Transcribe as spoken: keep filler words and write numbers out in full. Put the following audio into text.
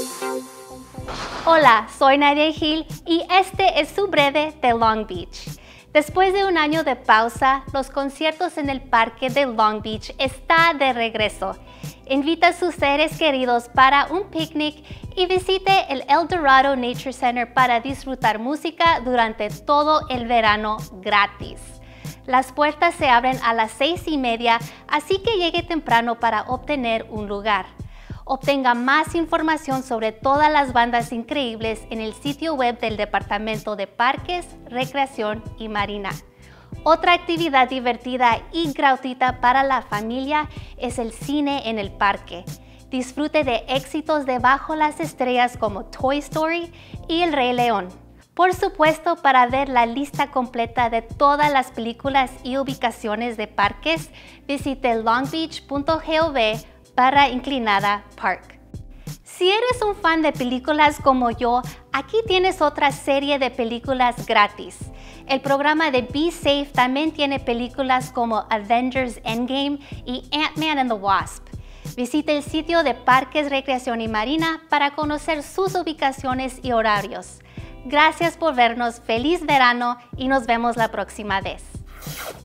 Hola, soy Nadia Gil y este es su breve de Long Beach. Después de un año de pausa, los conciertos en el parque de Long Beach está de regreso. Invita a sus seres queridos para un picnic y visite el El Dorado Nature Center para disfrutar música durante todo el verano gratis. Las puertas se abren a las seis y media, así que llegue temprano para obtener un lugar. Obtenga más información sobre todas las bandas increíbles en el sitio web del Departamento de Parques, Recreación y Marina. Otra actividad divertida y gratuita para la familia es el cine en el parque. Disfrute de éxitos de Bajo las Estrellas como Toy Story y El Rey León. Por supuesto, para ver la lista completa de todas las películas y ubicaciones de parques, visite longbeach punto gov barra inclinada park. Si eres un fan de películas como yo, aquí tienes otra serie de películas gratis. El programa de Be Safe también tiene películas como Avengers Endgame y Ant-Man and the Wasp. Visite el sitio de Parques, Recreación y Marina para conocer sus ubicaciones y horarios. Gracias por vernos, feliz verano y nos vemos la próxima vez.